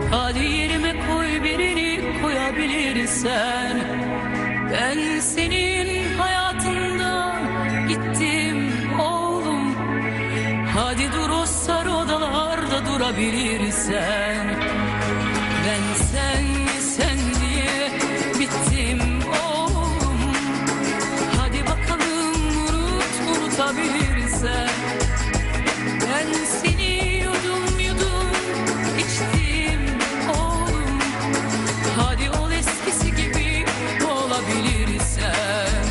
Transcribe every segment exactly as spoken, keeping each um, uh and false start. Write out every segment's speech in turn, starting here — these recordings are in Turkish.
Hadi yerime koy birini koyabilirsen. Ben senin hayatından gittim oğlum. Hadi dur o sarı odalarda durabilirsen. Ben sen sen diye bittim oğlum. Hadi bakalım unut unutabilirsen. Ben seni yudum yudum içtim oğlum. Hadi ol eskisi gibi olabilirsen.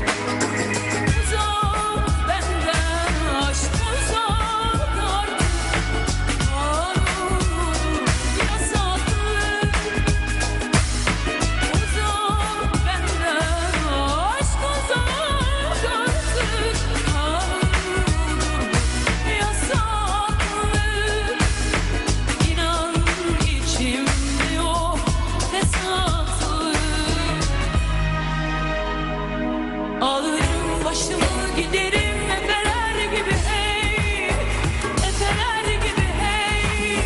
Uzak benden aşk uzak artık. Ağır yasaklı. Uzak benden aşk uzak artık. Ağır yasaklı. İnan içimde yok hesaplı. Alırım başımı giderim efeler gibi hey, efeler gibi hey.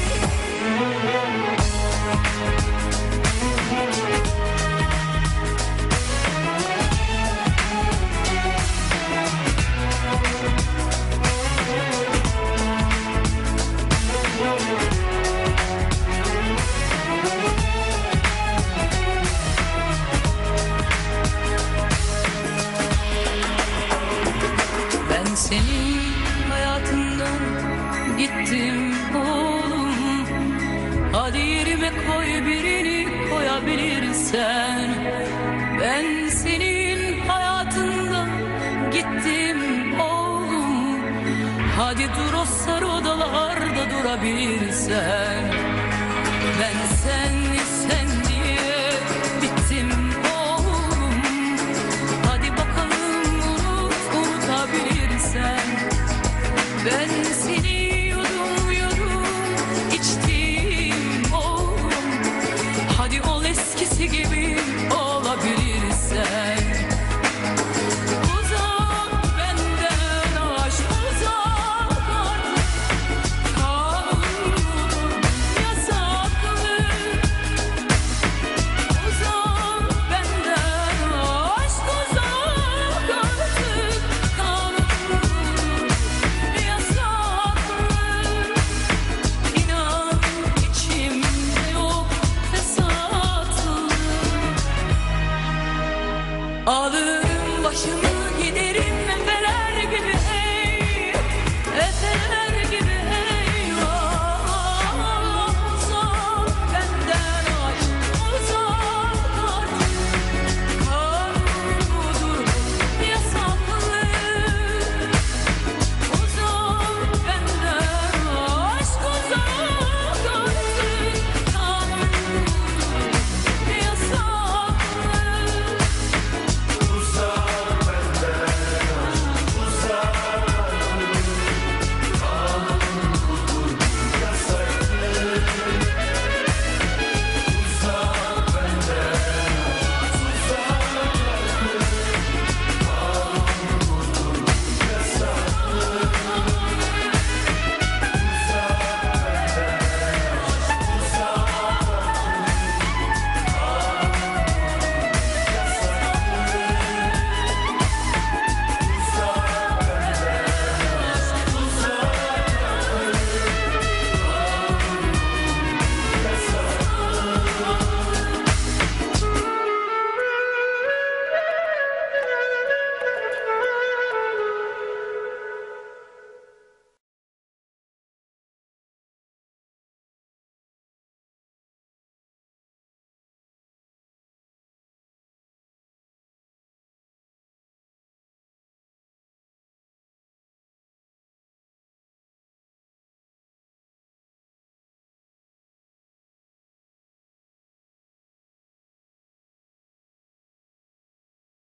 Ben senin hayatından gittim oğlum. Hadi yerime koy birini koyabilirsen. Ben senin hayatından gittim oğlum. Hadi dur o sarı odalarda durabilirsen.